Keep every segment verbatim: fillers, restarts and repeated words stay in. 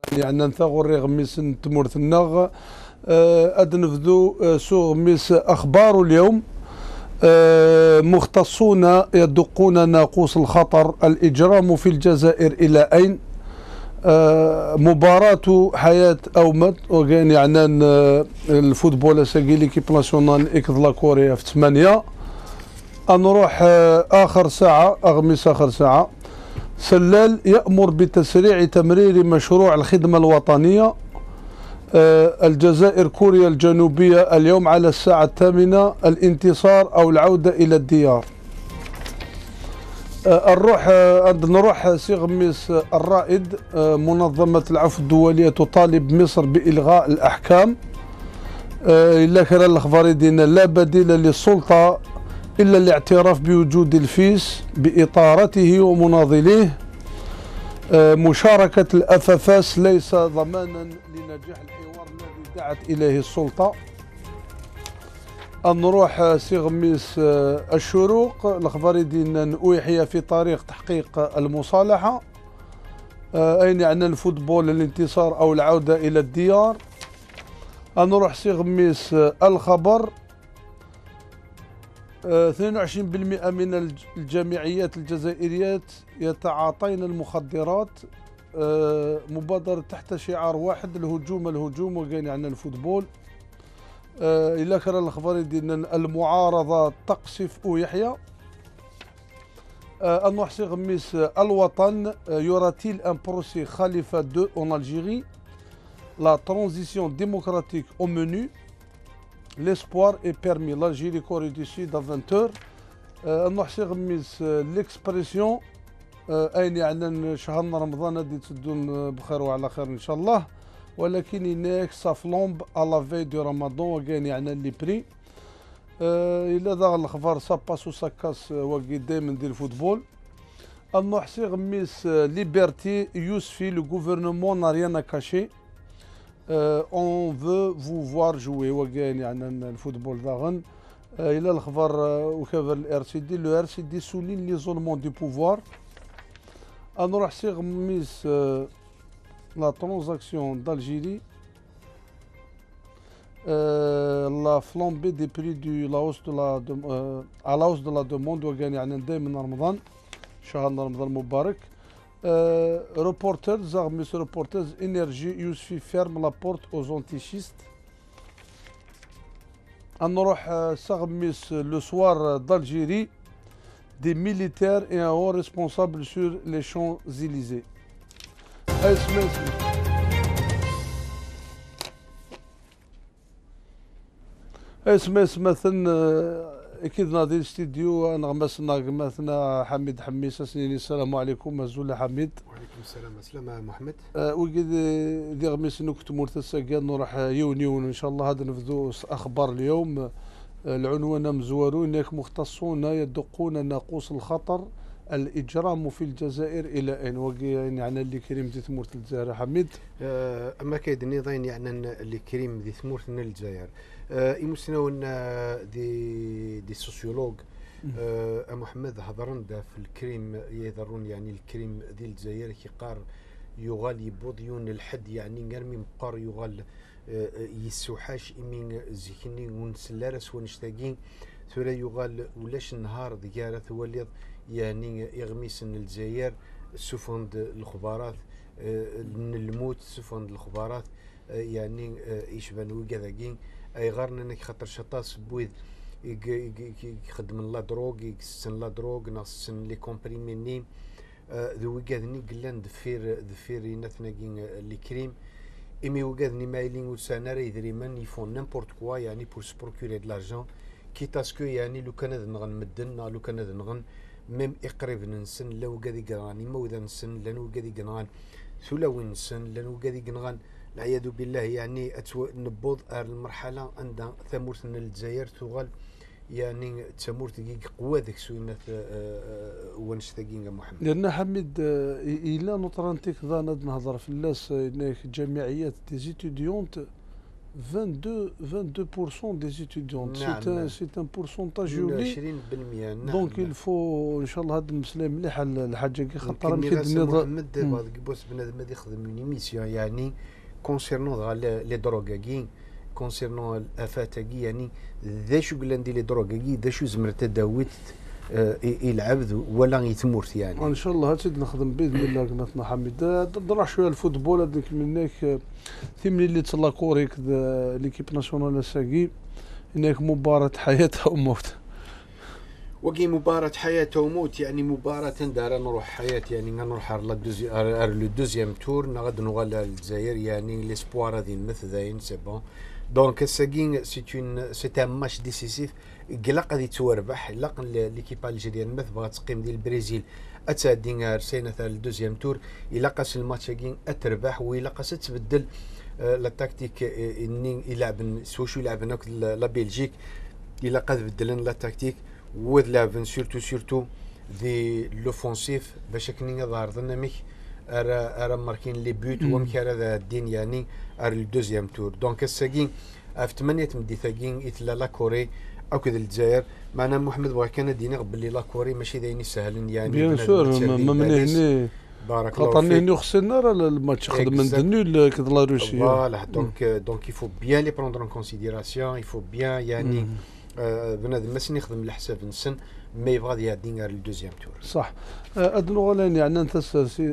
يعني نثغر غميس تمورث النغ أدنفذو سو غميس أخبار اليوم. مختصون يدقون ناقوس الخطر، الإجرام في الجزائر إلى أين؟ مباراة حياة أو مت وكان يعني الفوتبول ساقي ليكيب ناسيونال إكد لا كوريا في ثمانية. نروح آخر ساعة أغمس آخر ساعة. سلال يأمر بتسريع تمرير مشروع الخدمة الوطنية. الجزائر كوريا الجنوبية اليوم على الساعة الثامنة، الانتصار أو العودة إلى الديار. نروح نروح سي غميس الرائد. منظمة العفو الدولية تطالب مصر بإلغاء الأحكام. إلا كان الأخبار يدينا لا بديل للسلطة إلا الاعتراف بوجود الفيس بإطارته ومناضليه. مشاركة الأفافاس ليس ضمانا لنجاح الحوار الذي دعت إليه السلطة. نروح سي غميس الشروق. الأخبار يدينا نؤيحية في طريق تحقيق المصالحة. أين يعني الفوتبول الانتصار أو العودة إلى الديار. نروح سي غميس الخبر. اثنين وعشرين بالمئة من الجامعيات الجزائريات يتعاطين المخدرات. مبادرة تحت شعار واحد، الهجوم الهجوم وكان يعني الفوتبول. إلا كان الأخبار يدينا المعارضة تقصف يحيى. نروح سي غميس الوطن. يراتيل ان بروسي خليفة دو en Algérie. La transition démocratique au menu. L'espoir est permis. L'Algérie, Corée du Sud à vingt heures. نروح سي غميس ليكسبريسيون. أين يعني شهرنا رمضان هادي تسدون بخير وعلى خير إن شاء الله، ولكن هناك سافلومب على في دو رمضان وكان يعني لي بري. إلا ذا الأخبار ساباس وساكاس وكي دايما ديال الفوتبول. نروح سي غميس ليبرتي يوسفي لو غوفرنمون نا ريان كاشي. اون فو فو فوار جوي وكان يعني الفوتبول ذاغن. الى الخبر وكافر الار سي دي لو ار سي دي سولين ليزولمون دو بوفوار. نروح سي غميس لا ترانزاكسيون d'Algérie. لا فلومبي دي بري دو لا هوس دو لا على لا هوس دو لا دوموند وكان يعني دائما رمضان شهرنا رمضان مبارك. روبورترز غميس روبورترز انرجي يوسفي فيرم لا بورت اوز انتيشيست. نروح سغميس لو سوار d'Algérie. Des militaires et un haut responsable sur les Champs-Élysées. اسمع اسمع اسمع اسمع مثلا اكيد ناضي الاستديو نغمس مثلا حميد حميس سنين. السلام عليكم مزول حميد. وعليكم السلام. السلام محمد. أه وكيد دي غميس نكت مرتسا نروح يون يون ان شاء الله. هذا نفذو اخبار اليوم. العنوان مزورون هناك مختصون يدقون ناقوس الخطر، الإجرام في الجزائر إلى أين؟ وكي يعني اللي كريم دي ثمورة الجزائر حميد. أما كاين نظام يعني اللي كريم دي ثمورة الجزائر. يمسنون دي دي سوسيولوج أه محمد هضرن دا في الكريم يهضرون يعني الكريم دي الجزائر كيقار يغال يبوضيون الحد يعني نرمي مقار يغال يسوحاش إمين زيكني ونسلارس ونشتاقين ثورا يغال ولاش النهار ديارة ثواليض يعني يغميس الجزائر سفند الخبارات الموت سفند الخبارات يعني يشبان وكذاكين اي غارنا انك خاطر شطاس بويد يخدم لا دروغ يكسن لا دروغ ناقصن لي كومبريميني ذو وكاذني قلان دفير دفير نثناكين لي كريم إمي وقاذني مايلين وسانا راه يدريمان يفون نيمبورت كوا يعني بور سبروكوري د لارجون كي تاسكو يعني لو كان هذا نغن مدن لو كان هذا نغن ميم يقرب ننسن لو قاذي قراني ما وذا نسن لانو قاذي قنغان ثلا وين نسن لانو قاذي قنغان العياذ بالله يعني أتو نبوض المرحلة عند ثمورت الجزائر تغال يعني تمورت قوة ذيك سوينة ونشتاقين محمد. لأن حميد إلا نطرانتيك ذا نهضر في الناس إنك جمعيات دي زيتوديونت vingt-deux vingt-deux pour cent des étudiants. نعم C'est un نعم. c'est un pourcentage يولي. عشرين بالمئة. نعم. دونك il faut ان شاء الله هاد المسألة مليحة الحاجة كي خاطر يمكن يمكن غاس النظام. محمد بعض بوس بنادم هذا يخدم اون ايميسيون يعني كونسيرنون لي دروغاكي كونسيرنون الافاتاكي يعني ذا شو قلنا ندير لي دروغاكي ذا شو زمرت داويت يلعب ولا يتمورت يعني. ان شاء الله هاتي نخدم باذن الله كما حميد نروح شويه الفوتبول هذيك منك ثمني اللي تلا كوريك ليكيب ناسيونال ساكي هناك مباراه حياه او موت. وكي مباراة حياة وموت يعني مباراة دار نروح حياة يعني نروح على لو دوزيام تور نغد نغال الجزائر يعني ليسبوار هذه مثل سي بون دونك ساكين سي اون سي ان ماتش ديسيسيف قلق غادي توربح لق ليكيب الجيريان مثل بغات تقيم ديال البرازيل اتا دينا رسينا تاع الدوزيام تور الا قاس الماتش كين اتربح وإلا قاس تبدل لا تاكتيك اني يلعب سوشو يلعب هناك لا بلجيك الا قاد بدلن لا تاكتيك وذ لعبن سورتو سورتو دي لوفونسيف باش كني ظهر ظنمك ارا ارا ماركين لي بوت ومك هذا الدين يعني ار الدوزيام تور دونك الساكين في ثمانية مدي ثاكين إثلا لا كوري او كذا الجزائر معنا محمد بغا كان دينا قبل لي لا كوري ماشي دايني سهل يعني بيان سور ما من هنا بارك الله فيك خاطر هنا خسرنا راه الماتش خدم من دنيو كذا لا روسيا فوالا دونك دونك يفو بيان لي بروندر ان كونسيديراسيون يفو بيان يعني بنادم ماشي نخدم على نسن مي يبغى يعدي على الدوزيام تور صح. ادنو غالين يعني انت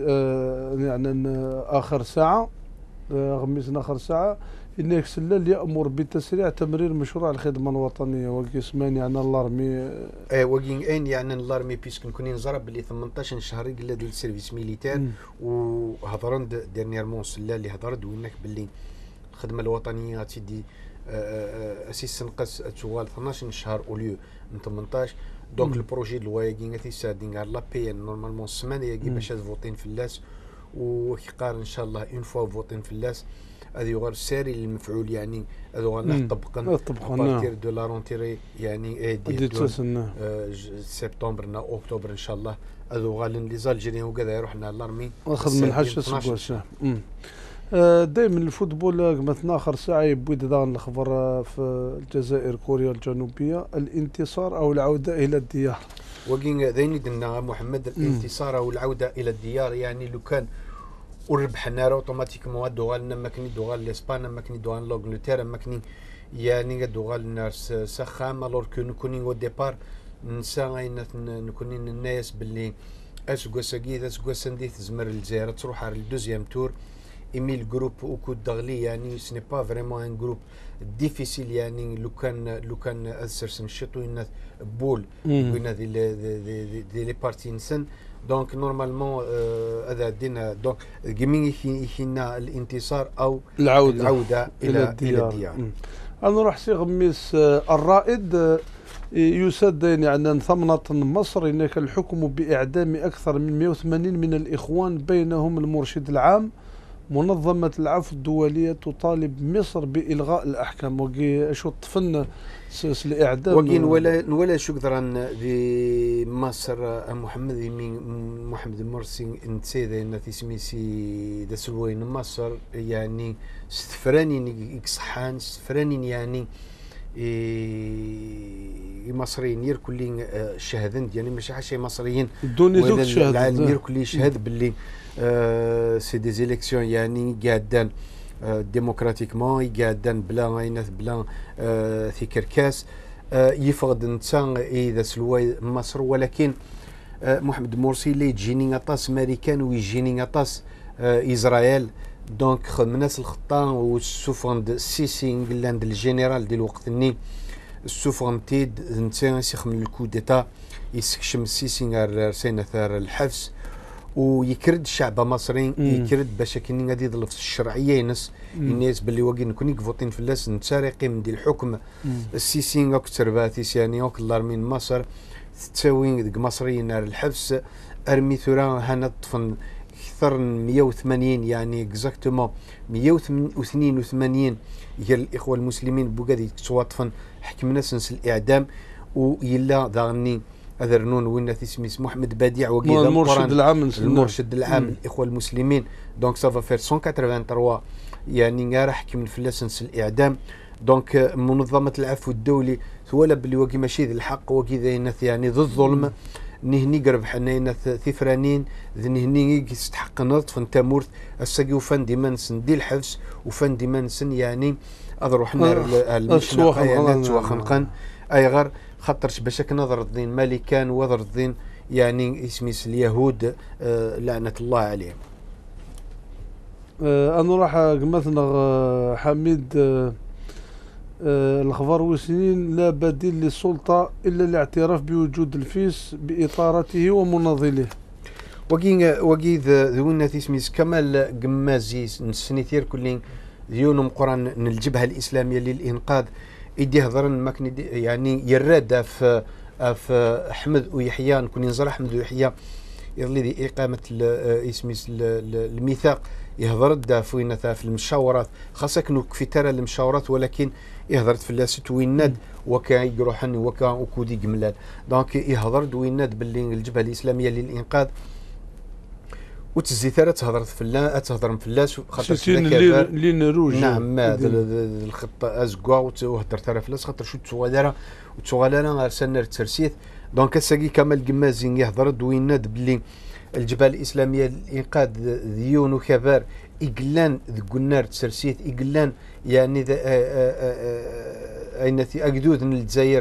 يعني اخر ساعه غميسنا اخر ساعه انك سلال يامر بتسريع تمرير مشروع الخدمه الوطنيه وكيسمان يعني الارمي اي وكين ان يعني الارمي بيسك نكوني نزرب باللي ثمنطاش شهر يقلا ديال السيرفيس ميليتير وهضرن ديرنييرمون سلال اللي هضرت وينك باللي الخدمه الوطنيه تيدي اسيس نقص توال اثناش شهر اوليو من ثمنطاش دونك البروجي الوايا كي تيساعدين على لا بي ان نورمالمون السمانه يجي باش فوتين في اللاس وكيقار ان شاء الله اون فوا فوتين في اللاس هذه غير ساري المفعول يعني هذو غنطبقن ابارتير دو لا رونتيري يعني ديال سبتمبر اكتوبر ان شاء الله هذو غالين لي زالجيريان وكذا يروحنا لارمي واخذ من حاجه سبوسه دائما الفوتبول مثلا اخر ساعه يبوي دان الخبر في الجزائر كوريا الجنوبيه الانتصار او العوده الى الديار وكين ذيني دنا محمد الانتصار او العوده الى الديار يعني لو كان وربحنا اوتوماتيكمون دوغالنا ماكني دوغال لاسبان ماكني دوغال لانجلترا ماكني يعني دوغال الناس سخام الور كو نكوني او ديبار نسى نكوني الناس باللي اسكو ساكيد اسكو سندي تزمر الجزائر تروح على الدوزيام تور ايميل جروب اوكو دغلي يعني سني با فريمون ان جروب ديفيسيل يعني لو كان لو كان اسرس نشطو الناس بول بين هذه دي لي بارتي نسن دونك نورمالمون هذا دينا دونك جيمين يخينا الانتصار او العوده, العودة الى الى الديار, الديار. انا نروح سي غميس الرائد يسد يعني ثمنة مصر هناك الحكم باعدام اكثر من مئة وثمانين من الاخوان بينهم المرشد العام. منظمة العفو الدولية تطالب مصر بإلغاء الأحكام وكي شو طفن الإعدام وكين ولا ولا شكرا بمصر محمد من محمد مرسي نتسيدا نتي سميسي دسلوين مصر يعني استفراني يكصحان استفراني يعني مصريين يركلين شهدن يعني ماشي حاشي مصريين دوني ذوك شهد العالم يركل يشهد باللي آه سي دي زيليكسيون يعني قاعدان آه ديموكراتيكمون قاعدان بلا غاينات بلا آه في كركاس آه يفقد نتا اذا سلوى مصر ولكن آه محمد مرسي اللي يجيني غطاس امريكان ويجيني غطاس آه اسرائيل دونك خدمناس الخطه والسوفوند السيسي انجلاند الجنرال ديال الوقت ني السوفونتيد نتا يسخم الكو ديتا يسكشم السيسي غير رسينا ثار الحبس ويكرد الشعب المصري يكرد باش كاين غادي يظل في الشرعيه ينس الناس باللي واقين كوني فوتين في اللاس نتسارقي من دي الحكم السيسي اكثر باتيس يعني اوك الارمين مصر تساوي ديك مصريين نار الحبس ارمي ثورا هنا طفن اكثر من مئة وثمانين يعني اكزاكتومون مئة واثنين وثمانين هي الاخوه المسلمين بوغادي تواطفن حكمنا سنس الاعدام ويلا ضاني هذا رنون وين تسميس محمد بديع وكيل المرشد العام المرشد العام الاخوه المسلمين دونك سافا فير مئة وثمانية وثمانين يعني راح كي من فلاسنس الاعدام. دونك منظمه العفو الدولي ثولا باللي وكي ماشي ذي الحق وكي ذي يعني ضد الظلم نهني قرب حنا ثفرانين نهني يستحق نطف انت مورث الساقي وفان ديمانسن دي الحبس وفان ديمانسن يعني اضروح لنا المشنقه خنقان اي غير خاطرش باش نظر الدين مالي كان وذر الدين يعني اسميس اليهود آه لعنه الله عليهم. آه انا راح مثلا حميد آه آه الخبر وسنين لا بديل للسلطه الا الاعتراف بوجود الفيس باطارته ومناضليه. وكي وكي ذونا تسميس كمال قمازي نسنيتير كلين ديونهم قران الجبهه الاسلاميه للانقاذ يدي هضرن ماكن يعني يراد في في احمد ويحيى نكون ينزل احمد ويحيى يظلي دي اقامه اسميس الميثاق يهضر دا فوين في المشاورات خاصه كنو في ترى المشاورات ولكن يهضرت في اللاست ويناد وكا يروحن وكا وكودي جملال دونك يهضر دويناد باللي الجبهه الاسلاميه للانقاذ وتزيثاره تهضر في الله تهضر في اللاس خاطر اللي نروج نعم الخطه ازكوا وهضر ترى في اللاس خاطر شو تسوالره وتسوالره ارسلنا الترسيث دونك ساقي كمال قمازين يهضر دويناد باللي الجبهه الاسلاميه للانقاذ ديون وكبار إقلان ذقنار تسرسيت إقلان يعني ذا أين أجدود من الجزائر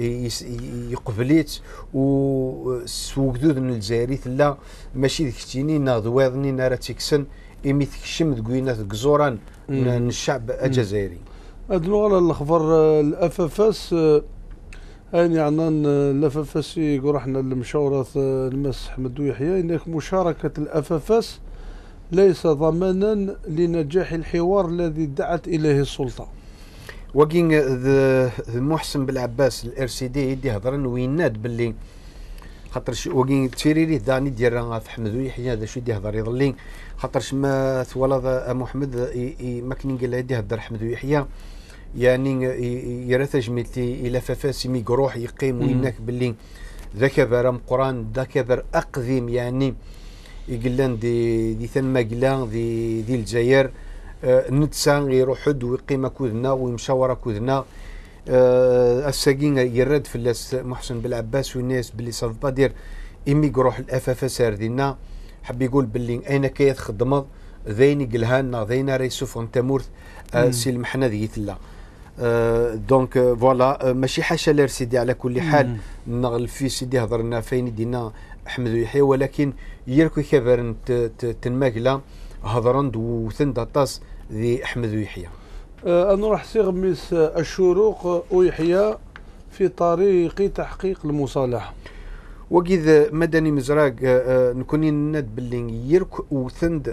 يقبليت وسوقدود من الجزائر لا ماشي ذكتيني ناضواضني نارا تكسن إمي تكشم ذقوينا ذقزوران من الشعب الجزائري. أدنو على الأخبار الأفافاس يعني عنان الأفافاس يقول احنا المشاورة المس أحمد ويحيى إنك مشاركة الأفافاس ليس ضمانا لنجاح الحوار الذي دعت اليه السلطه. وكين محسن بالعباس الار سي دي يدي هضرن ويناد باللي خاطر وكين تيريري داني ديال في احمد ويحيى هذا شو يدي هضر يظلين خاطرش ما ثولا محمد ما كان قال يدي هضر احمد ويحيى يعني يرثج ملتي الى ففاس مي قروح يقيم وينك باللي ذاك برام قران ذاك بر اقدم يعني يقلان دي دي ثما قلان دي دي الجزائر أه نتسان يروح حد ويقيم كودنا ويمشاورة كودنا أه الساقين يرد في الناس محسن بالعباس والناس باللي صاف بادير إمي يروح الأفافا ساردينا حب يقول باللي أين كي تخدمض ذيني قلهانا ذينا ريسوف انتمورث أه سي المحنة ذيت الله أه دونك أه فوالا أه ماشي حاشا لير سيدي على كل حال نغل في سيدي هضرنا فين دينا أحمد ويحيى ولكن يركو كبرن تنماكلا هضرند وثند طاس ذي أحمد ويحيى. أه أنا راح سيغمس الشروق ويحيى في طريق تحقيق المصالحة. وكذا مدني مزراق أه نكونين ند باللي يركو وثند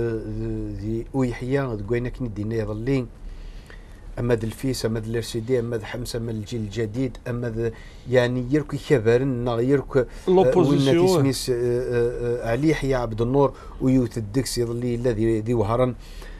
ذي ويحيى ذقوينك ندينا يظلين اما الفيس اما الارسيدي اما حمسه اما الجيل الجديد اما يعني يركو كبرن يركو لوبوزيسيون تسميس علي يحيى عبد النور ويوث الدكس يظلي الذي ذي وهرن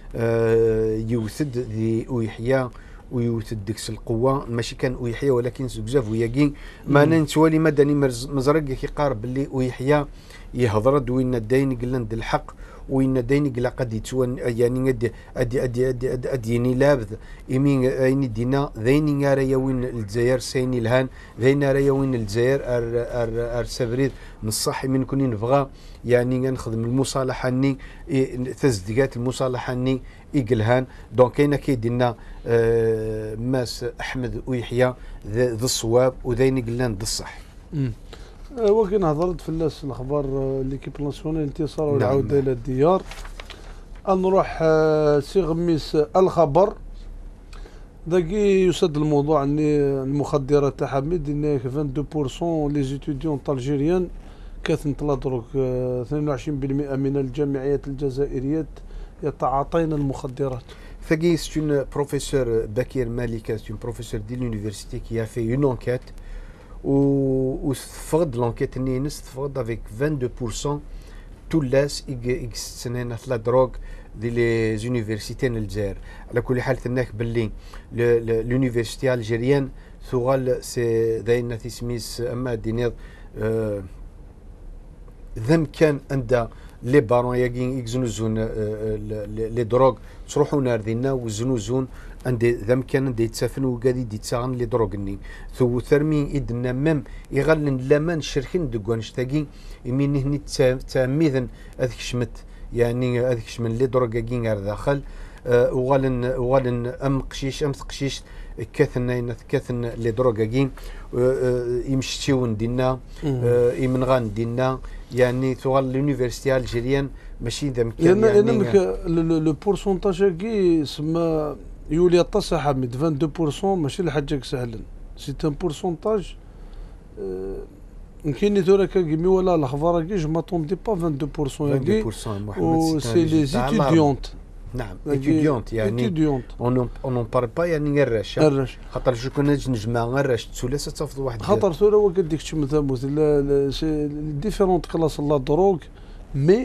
يوثد ذي ويحيى ويوث الدكس القوه ماشي كان ويحيى ولكن بزاف وياكين ما نتوالي مدني مزرق كيقارب باللي ويحيى يهضر دوين الدين قلنا الحق وين ديني قلا قد يتوان يعني ادي ادي ادي ادي ادي, أدي يعني لابد يمين ايني دينا ذيني غاريا وين الجزائر سيني الهان ذيني غاريا وين الجزائر ار ار ار سبريد من الصح من كوني نبغى يعني نخدم المصالحه ني تزديقات المصالحه ني يقلهان دونك كاينه كيدينا آه ماس احمد ويحيى ذا الصواب وذيني قلان ذا الصح. وكان هضرت في الناس الاخبار ليكيب ناسيونال الانتصار والعوده الى الديار. نروح سيغميس الخبر داكي يسد الموضوع ان المخدرات تاع حميد ان اثنين وعشرين بالمئة لي زيتيديون الجيريان كتنطلع دروك اثنين وعشرين بالمئة من الجامعيات الجزائريات يتعاطين المخدرات. ثقي سي بروفيسور بكير مالكه سي بروفيسور دي لونيفرسيتي كي في اون انكيت و تفقد لونكيت نينس تفقد افيك اثنين وعشرين بالمئة تولاس يكستنين في لا دروغ دي لي زونيفرسيتي الجزائر. على كل حال تناك باللي لونيفرسيتي الجيريان ثغال سي داينا تسميس اما دينيض ذم كان عند لي بارون ياكين يكزنوزون لي دروغ تروحوا ناردينا وزنوزون عندي ذم كان عندي تسافن وقادي دي تساغن لي دروغني ثو ثرمي إدنا مم يغلن لمان شركين دقوانش تاقين يمين هني تاميذن هذيك شمت يعني هذيك شمن لي دروغاكين غير داخل أه وغالن وغالن ام قشيش ام قشيش كاثن كاثن لي دروغاكين أه يمشيون دينا أه يمنغان دينا يعني ثوال لونيفرسيتي الجيريان ماشي ذا مكان يعني لو بورسونتاج كي سما يولي طاس حميد اثنين وعشرين بالمئة ماشي لحاجه سهلا سي ان بورسونتاج يمكن تورا كيمي ولا الاخبار كي جو ماتوندي با اثنين وعشرين بالمئة ياكي و سي لي ستوديونت نعم ستوديونت يعني اون اون بار با يعني غير الرش خاطر جو كنا نجمع غير الرش ثلاثه تفض واحد خاطر ثورة هو قديك تشم ثموت ديفيرونت كلاس لا دروغ مي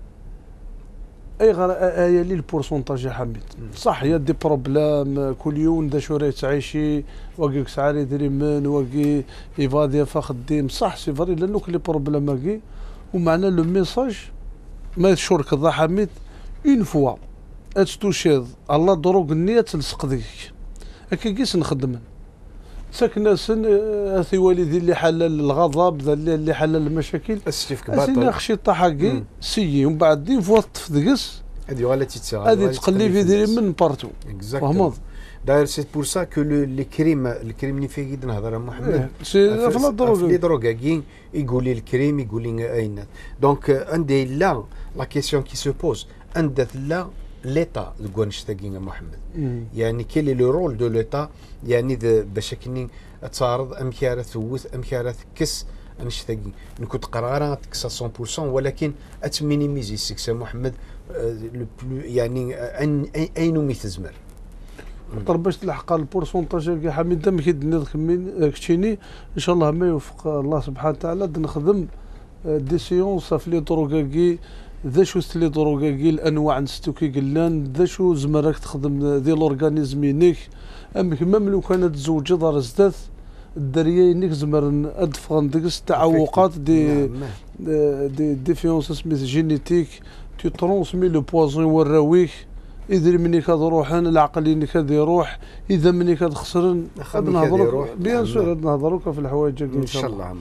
اي غير ايا لي البورسونتاج يا حميد صح يا دي بروبلام كل يوم دا شو راه تعيشي واقي سعاري يدري من واقي يفادي فخديم صح سي فري لانه كل بروبلام هاكي ومعنا لو ميساج ما شورك ذا حميد اون فوا اتستوشيض الله دروغ النية تلصق ديك هكا كيس نخدم ساكنة سن اثي والدي اللي حلل الغضب ذا اللي حلل المشاكل السيف كبار اسينا خشي طاحاكي سيي ومن بعد دين فوا تفدقس هذه ولا تيتساغ هذه تقلي في ديري من بارتو فهمت داير سي بور سا كو لي كريم الكريم اللي فيه قد نهضر محمد سي في الدروغ لي دروغاكين يقول لي الكريم يقول لي اين دونك عندي لا لا كيسيون كي سو بوز عندك لا ليتا لكوانش تاكين محمد يعني كي لي لو رول دو ليتا يعني باش كني تعارض ام كاره ثوث ام كاره كس انش تاكين نكون قراره تكس مية بالمئة ولكن اتمينيميزي سكس محمد لو يعني اين ميتزمر خاطر باش تلحق البورسونتاج كي حميد دم كيدني كتشيني ان شاء الله ما يوفق الله سبحانه وتعالى نخدم دي سيونس في لي دروغاكي ذا شو ستلي دروغاكي الانواع نستوكي قلان ذا شو زمرك تخدم ذي لورغانيزمينيك امك ميم لو كانت تزوج دار زدات الدريينيك زمر ادفغن ديك التعوقات دي دي ديفيونس سميث جينيتيك تي ترونسمي لو بوازون وراويك اذا مني كاد روحان العقل كاد يروح اذا مني كاد خسرن نهضروا بيان سور نهضروا في الحوايج ان شاء الله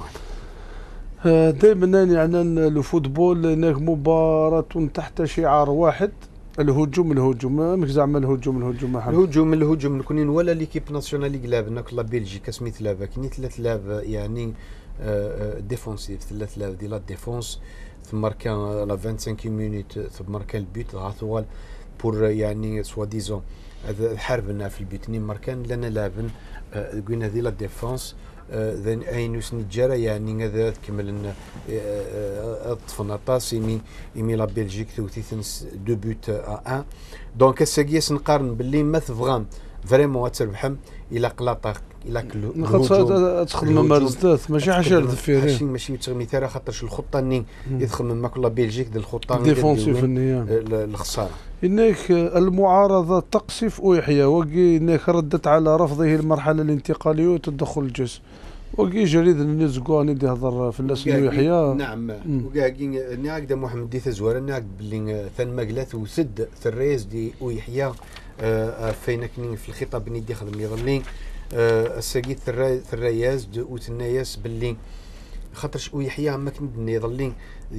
دائما يعني لو فوتبول هناك مباراة تحت شعار واحد الهجوم الهجوم ماك زعما الهجوم الهجوم الهجوم الهجوم نكونين ولا ليكيب ناسيونال لعبنا كلا بلجيكا سميت لعبه كاين ثلاث لعب يعني ديفونسيف ثلاث لعب ديال لا ديفونس ثم كان لا خمسة وعشرين مينوت ثم كان البيت غاثوال بور يعني سوا ديزون حاربنا في البيت ني ماركان لنا لعبن قلنا هذه لا ديفونس ذن اينوس نجارة يعني هذا كمل طفنا طاس يمي يمي لا بلجيك ثوثيثنس دو بوت ا ان دونك الساكياس نقارن باللي ما تفغام فريمون تربحهم الى قلاطه الى كل خاطر تخدم مارزدات ماشي حاشا دفيرين ماشي ماشي تغميثاره خاطرش الخطه ني يدخل من ماك لا بلجيك ديال الخطه ديفونسيف النيام الخساره انك المعارضه تقصف ويحيى وكي انك ردت على رفضه المرحله الانتقاليه وتدخل الجيش وكي جريد نيزكواني دي هضر في الناس ويحيى نعم وكاكي ناك دا محمد دي تزوار ناك باللي ثان ماكلات وسد ثريز دي ويحيى فين كنين في الخطاب ني دي خدم يظلين الساقيت ثرياز وتناياس باللي خاطرش ويحيى ما كن يظلين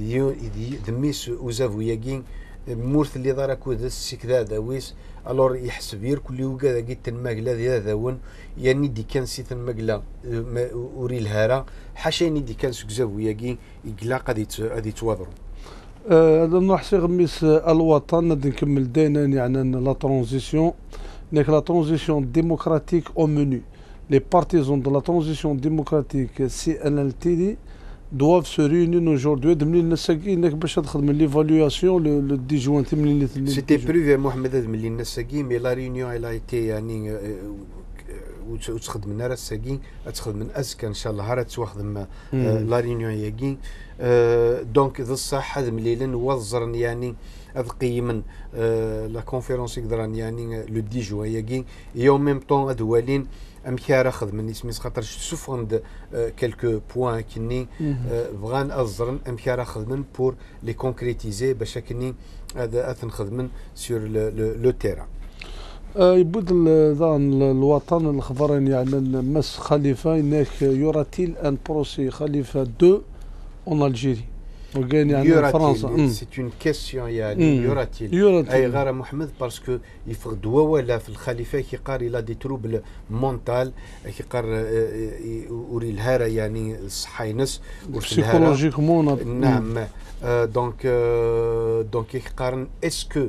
ذميس وزافو ياكين مورث اللي دار كود السكذا داويس الور يحسب ير كل يوكا قيت الماكلا هذا ون يعني دي كان سيت الماكلا اوري الهارا حاشاني دي كان سكزاو ياكي يقلا غادي غادي توضروا هذا نحسي غميس الوطن غادي نكمل دينا يعني لا ترانزيسيون نيك لا ترانزيسيون ديموكراتيك او منو لي بارتيزون دو لا ترانزيسيون ديموكراتيك سي ان ال تي دي doivent se réunir aujourd'hui دملي النساكي انك باش تخدم ليفالواسيون لو دي جوان ثمانية سيتي بريفي محمد دملي النساكي مي لا ريونيون الا ايتي يعني وتخدم من راه الساكين تخدم من اسكا ان شاء الله راه تخدم لا ريونيون ياكين دونك ذا الصح هذا مليلا وزرن يعني هذا قيما لا كونفيرونس يقدران يعني لو دي جوان ياكين يوم ميم طون ادوالين ام كي راه خدمن اسمي خاطر سوفوند كيلكو بوين كني بغان ازرن ام كي راه خدمن بور لي كونكريتيزي باش كني هذا اثن خدمن سور لو تيران. يبود الوطن الخضرين يعني مس خليفه انك يراتيل ان بروسي خليفه دو اون الجيري وكان يعني فرنسا. سي اون كيسيون يعني يراتيل اي غير محمد باسكو يفقد ولا في الخليفه كيقار الى دي تروبل مونتال كيقار وري الهاره يعني الصحينس بسيكولوجيكمون. نعم دونك دونك كيقارن اسكو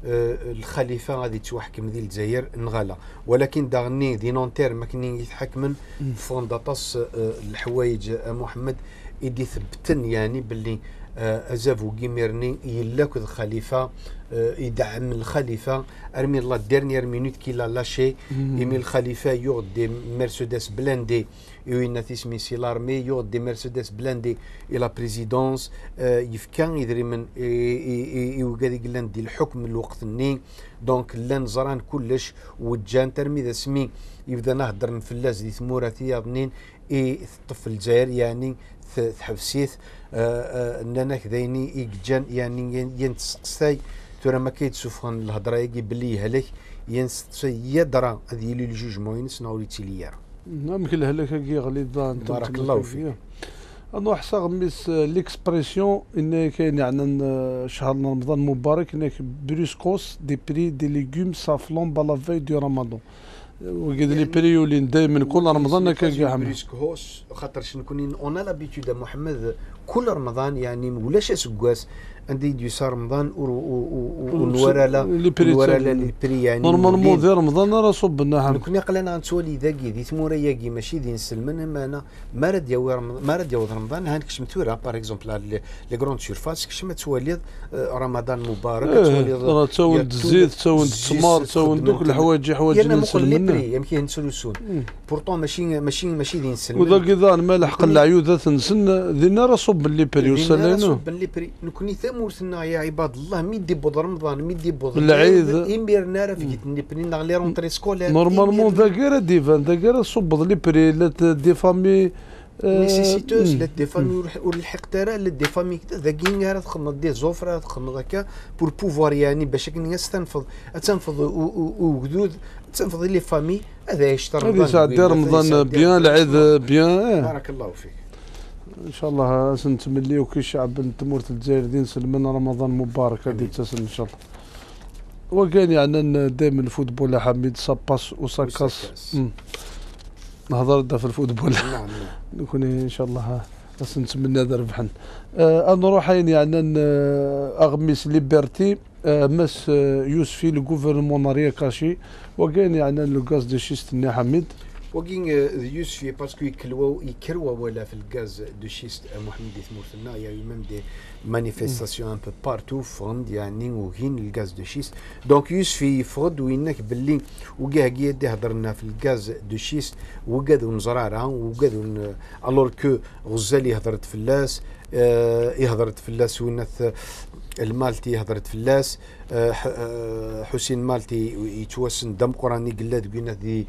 الخليفه غادي توحكم ذي الجزائر نغالا ولكن داغني دي نونتير ما كني يتحكمن فونداطاس الحوايج محمد يدي ثبتن يعني باللي ازافو كيميرني يلاك الخليفه يدعم الخليفه ارمي لا ديرنيير مينوت كي لا لاشي يمي الخليفه يوغ دي مرسيدس بلاندي يوينا تسمي سي لارمي يوغ دي مرسيدس بلاندي الى بريزيدونس يفكان يدري من يوغادي قلان دي الحكم الوقت الني دونك لان زران كلش وجان ترمي ذا سمي يبدا نهضر نفلاس دي ثموراتي ظنين اي طفل الجزائر يعني تحبسيت اننا كذايني يجان يعني ينتسقساي ترى ما كيتسوفون الهضره يجي بلي هلك ينستسي يدرى هذه لي الجوجمون ينسناو لي تيليار. نعم كل هلك كي غلي بارك الله فيك. انا حسا ميس ليكسبرسيون ان كاين يعني شهر رمضان مبارك انك بريسكوس دي بري دي ليغوم سافلون بالا في دو رمضان وقد لي بريولين دائما كل رمضان كنلقى حمل بريسكوس خاطر شنو كونين اون لا بيتود محمد كل رمضان يعني ولاش اسكواس عندي ديسا رمضان ونورا لا نورا لا لي بري يعني نورمالمون في رمضان راه صبنا حمل كنا قلنا نتولي ذاكي دي تمورا ياكي ماشي دي نسلمن ما انا ما راه ديال ما راه ديال رمضان هانك شمتورا باغ اكزومبل لي غروند سيرفاس كش ما تواليد رمضان مبارك تواليد راه تاولد الزيت تاولد التمر تاولد دوك الحوايج حوايج نسلمن يمكن نسلسون بورطون ماشي ماشي ماشي دي نسلمن وذا كذا مالح قل العيوده تنسن ذينا راه صب لي بري وسالينا صب لي بري نكوني ثمورتنا يا عباد الله ميدي بود رمضان ميدي بود العيد يميرنا راه فيك نبني لي رونتري سكولير نورمالمون ذاك راه ديفان ذاك راه صب لي بري دي فامي نيسيسيتوز لا دي فامي والحق ترى لا دي فامي ذاكين راه تخمم دي زوفر تخمم هكا بور بوفوار يعني باش الناس تنفض تنفض وجدود تنفض لي فامي هذا يشتري رمضان هذه ساعه دير رمضان بيان العيد بيان. بارك الله فيك. ان شاء الله سنتمليو كي شعب تمورت الجزائر دين سلمنا رمضان مبارك هذه تسلم ان شاء الله. وكان يعني دائما الفوتبول حميد ساباس وساكاس نهضر دا في الفوتبول. نعم نكون ان شاء الله نتمنى هذا ربحا. أه نروح يعني اغميس ليبرتي أه مس يوسفي لو غوفرنمون ريا كاشي وكان يعني لو غاز دو شيست ني حميد وكين يوسفي باسكو يكلوا يكروا ولا في الغاز دو شيست محمد ثمورتنا يا ميم دي مانيفيستاسيون ان بو بارتو فوند يعني وكين الغاز دو شيست دونك يوسفي يفرض وينك باللي وكاع كي هضرنا في الغاز دو شيست وكادو نزرارها وكادو الور كو غزالي هضرت فلاس يهضرت فلاس وينث المالتي هضرت فلاس حسين مالتي يتوسن دم قراني قلات قلنا دي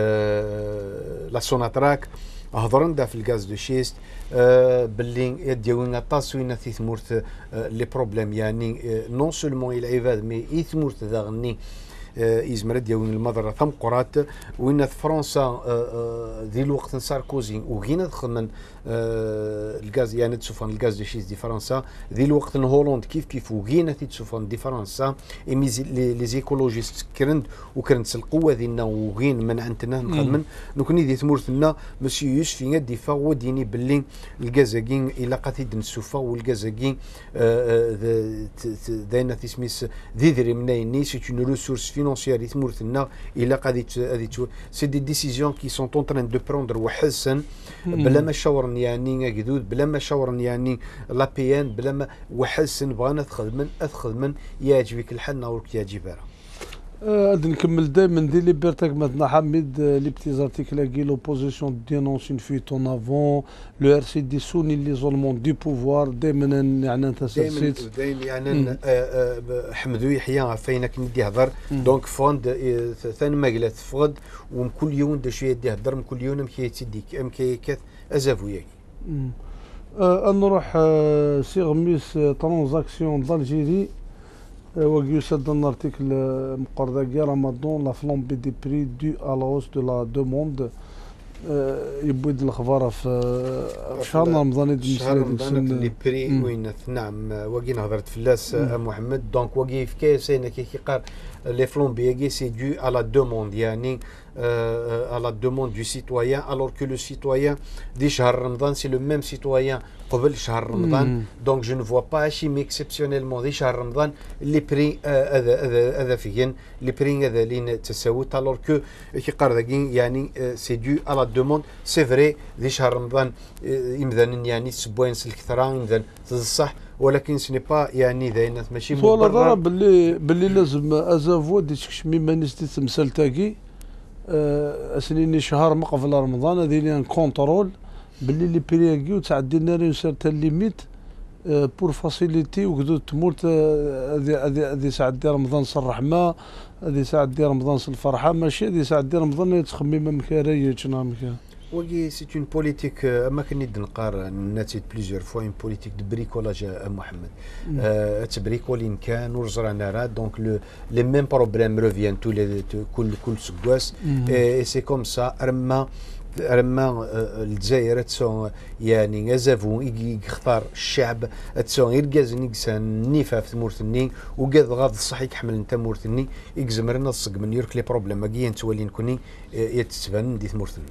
لا سوناتراك هضرن دا في الغاز دو شيست باللي يديونا طاسوينا في ثمورت لي بروبليم يعني نون سولمون العباد مي يثمورت ذا غني يزمر ديالون المضرة ثم قرات وين في فرنسا ذي الوقت ساركوزي وغينا دخلنا الغاز يعني تشوفون الغاز دو شيست دي فرنسا ذي الوقت هولند كيف كيف وغينا تشوفون دي فرنسا ايمي لي زيكولوجيست كرند وكرنت القوه ديالنا وغين من عندنا نخدمن نكوني دي ثمورتنا مسيو يوسفي دي فا ديني باللي الغازاكين الا قاتيد نسوفا والغازاكين داينا تسميس ذي ذري منايني سي اون ريسورس فينونسيير يتمورتنا الا قادي سي دي ديسيزيون كي سون اون تران دو بروندر وحسن بلا ما شاورن يعني قدود بلا ما شاورن يعني لا بي ان بلا ما وحسن بغانا تخدمن تخدمن يعجبك الحل نورك يعجبها غادي نكمل دائما دي ليبرتاك maintenant Hamid les petits articles qui l'opposition dénonce une fuite en avant le R C D souligne l'isolement du pouvoir دائما يعني انت سيت دائما يعني حمدو يحيى فين كندي هضر دونك فوند ثاني ما قالت فقد وكل يوم دا شويه دي هضر من كل يوم كي تديك ام كي كات ازافويا نروح سي غميس ترانزاكسيون d'Algérie ويسد un article مقرداكي رمضان لا فلامبي دي بري دو à la hausse de la demande يبود الخبار في شهر رمضان شهر رمضان لي بري وين نعم واقي هضرت فلاس محمد دونك واقي في كاس انا كي قال لي فلامبي سي دو à la demande يعني à la demande du citoyen alors que le citoyen دي شهر رمضان سي لو ميم citoyen قبل شهر رمضان دونك جو نو با شي مي اكسبسيونيلمون دي شهر رمضان لي بري هذا هذا هذا فين لي بري هذا لين تساوت الور كو كي قال داكي يعني سي دو à la demande سي فري دي شهر رمضان يمذن يعني سبوين الكثرة يمذن صح ولكن سني با يعني ذاين ماشي مبرر ولا باللي باللي لازم ازافو دي شكشمي ما نستي تمثال تاكي اسنيني شهر ما قبل رمضان هذه لي كونترول باللي لي برياكي وتعدي لنا اون سيرتان ليميت بور فاسيليتي وكدو تموت هذه هذه هذه ساعه ديال رمضان الرحمه هذه ساعه ديال رمضان الفرحه ماشي هذه ساعه ديال رمضان تخميم مكاريتش نعم كا وي سي اون بوليتيك ما كنيد نقار ناتيت بليزيور فوا اون بوليتيك دو بريكولاج محمد تبريكولين كان ورزرانا راه دونك لو لي ميم بروبليم ريفيان تو لي كل كل سكواس اي سي كوم سا رما رما الجزائر تسون يعني غازافو يختار الشعب تسون غير كازني كسان نيفا في مورثني وكاد غاض الصح يحمل انت مورثني يكزمرنا الصق من يورك لي بروبليم ماكي تولي نكوني يتسبان دي مورثنا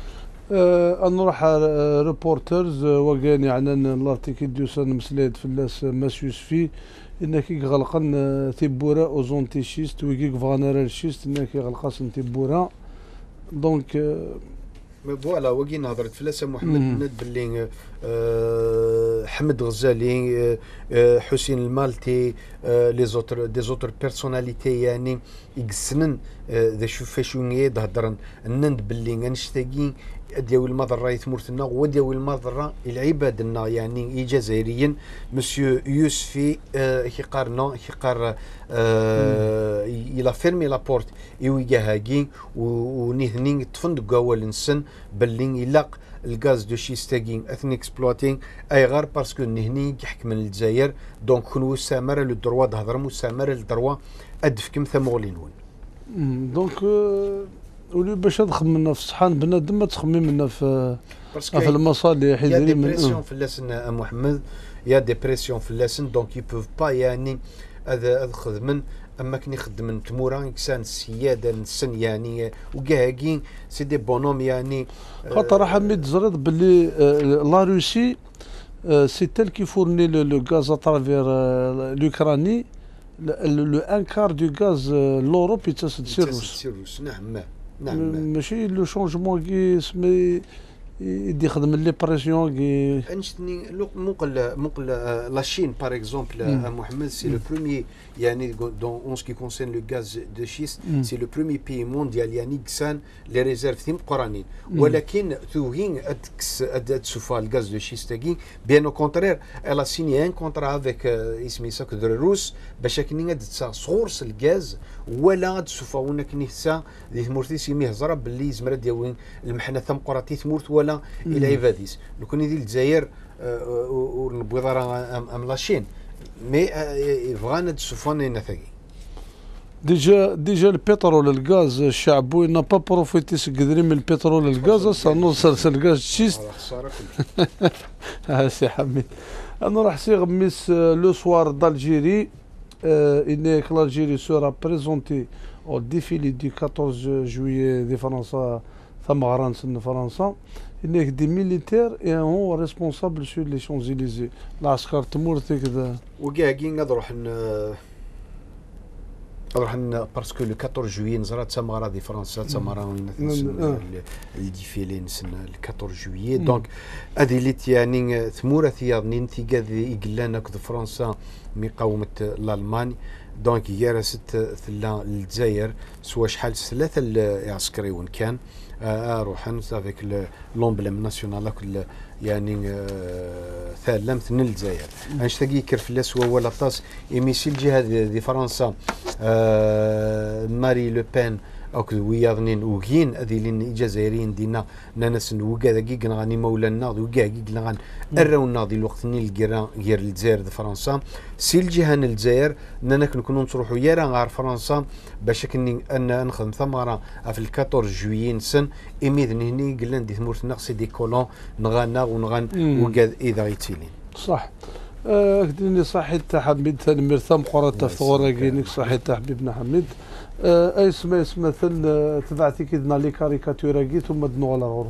أه نروح ريبورترز وكان يعني لارتيكل ديوسان مسليد في الناس ماسيوس في انك غلقن تيبورا اوزونتيشيست ويكيك فانيرالشيست انك غلقاس تيبورا دونك فوالا وكين هضرت فلاسه محمد ند باللي أه حمد غزالي أه حسين المالتي أه لي زوتر دي زوتر بيرسوناليتي يعني يقسنن ذا شوف فاشونيه هضرن نند باللي غنشتاقين ديال المضره يثمرتنا وديال المضره العبادنا يعني جزائريا مسيو يوسفي آه كيقارنا كيقار آه الى فيرمي لابورت يويجاهاكي ونيثنين تفندق اول نسن باللي يلاق الغاز دو شيستاكين اثني اكسبلواتين اي غار باسكو نهني يحكم الجزائر دونك كونو سامر لو دروا تهضر مسامر الدروا ادفكم ثمولينون دونك ولي باش تخممنا في الصحان بنادم ما تخممنا في في المصالح يا دي بريسيون في اللسن محمد يا دي بريسيون في اللسن دونك يو بوف با يعني هذا هذا خدمن اما كني خدمن تمورا انسان السياده السن يعني وكاكين سي دي بونوم يعني خاطر حميد زرد باللي لا روسي سي تيل كي فورني لو غاز اترافير لوكراني لو ان كار دو غاز لوروب يتصل سيروس نعم نعم ماشي لو شونجمون كي سمي يدي يخدم لي بريسيون كي انشتني مقل مقل لاشين باغ اكزومبل محمد سي لو بروميي يعني دون اون سكي كونسيرن لو غاز دو شيست سي لو بروميي بي مونديال يعني كسان لي ريزيرف ثيم قرانين ولكن توهين ادكس ادسوفا الغاز دو شيست كي بيان او كونترير الا سيني ان كونترا افيك اسمي ساك دو روس باش كني ادتسا صورس الغاز ولا ادسوفا ونا كني سا دي مورتي سيمي هزره باللي زمر ديال المحنه ثم قراتي ثمورت ولا الى عباديس لو كان يدير الجزائر ونبغي راه ام لاشين مي فغانا تسوفون نثقي ديجا ديجا البترول الغاز الشعبوي نا با بروفيتي سكدري من البترول الغاز صار الغاز شيست ها سي حميد انا راح سي غميس لو سوار d'Algérie ان l'Algérie sera présentée au défilé du quatorze juillet دي فرنسا ثم غرانس فرنسا انك دي ميليتير اي هو ريسبونسابل سور لي شونزيليزي العسكر تمورتي كذا وكاكين نروح نروح باسكو لو quatorze جويي نزرات تمارا دي فرنسا تمارا الديفيلي نسن ال quatorze جويي دونك هذه اللي يعني ثمورة ثياب نينتي كاد يقلانا كذا فرنسا مقاومة الالمان دونك يارست ثلا الجزائر سوا شحال ثلاثه العسكريون كان اروحا افيك لومبليم ناسيونال يعني ثالم ثن الجزائر انش تاقي كرفلاس هو ولا طاس ايميسي الجهه دي فرنسا ماري لو بين او وياضنين وكين هذه لين الجزائريين دينا ناس وكا ذاك غاني مولانا وكا غان الراو ناضي الوقت ني الكيران غير الجزائر د فرنسا سي الجهه الجزائر اننا كنكونوا نروحوا يا راه غير فرنسا باش كني ان نخدم ثمره في ال أربعطاش جويي سن ايميذ هني قلنا ندي ثمورتنا سي دي كولون نغانا ونغان وكا اذا يتيلين صح كديني صحيت تا حميد تنمير ثم قرات ثغورا كينيك صحيت تا حبيبنا حميد اي اسم اسم مثل تبعتي كيدنا لي كاريكاتورا كي ثم دنو على غورو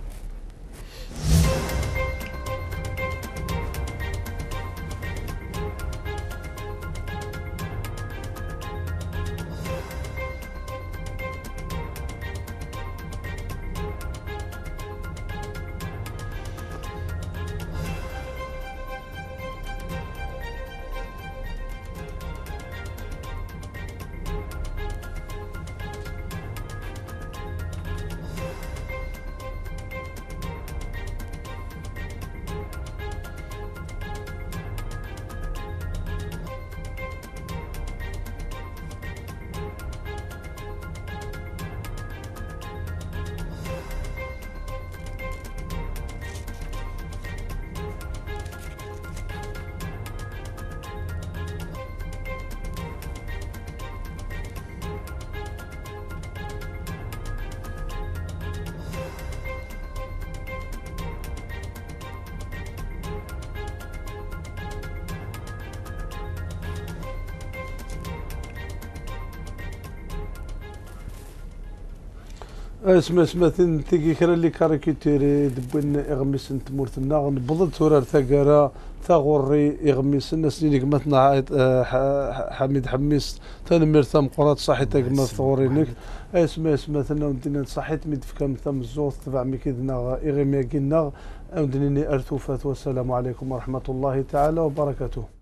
اسمع اسمع تيجي كرا لي كاريكاتيري دبوين اغميس تمورتنا نبضل تورار ثقرا ثغوري اغميس الناس اللي قمتنا حميد حميس تنمير ثم قرات صحيت قمت ثغورينك اسمع اسمع ثنا ودينا صحيت ميد فكام ثم الزوز تبع مكيدنا اغمي كينا ودنيني ارثوفات والسلام عليكم ورحمه الله تعالى وبركاته.